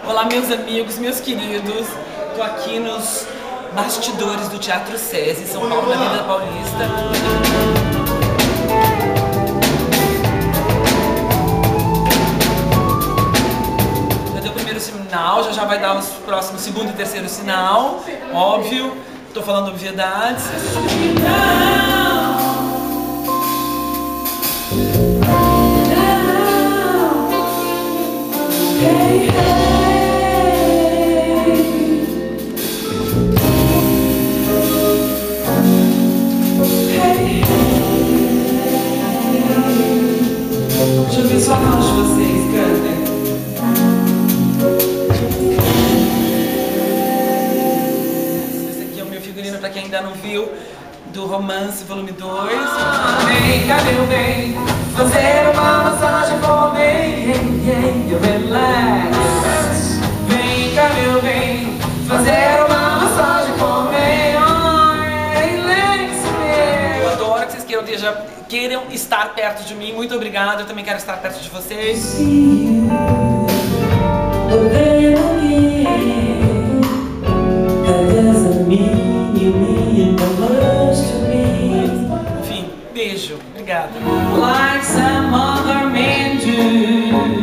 Olá, meus amigos, meus queridos. Tô aqui nos bastidores do Teatro SESI, São Paulo, na Avenida Paulista. Já deu o primeiro sinal, já vai dar os próximos segundo e terceiro sinal, óbvio. Tô falando obviedades. Deixa eu ver só a mão de vocês, cantem. Esse aqui é o meu figurino, pra quem ainda não viu, do Romance Volume 2. Vem cá, meu bem, fazer uma massagem por mim, eu relax. Vem cá, meu bem, fazer uma massagem por mim, relax. Eu adoro que vocês queiram estar perto de mim. Muito obrigada, eu também quero estar perto de vocês. Enfim, beijo, obrigada. Like some other men do.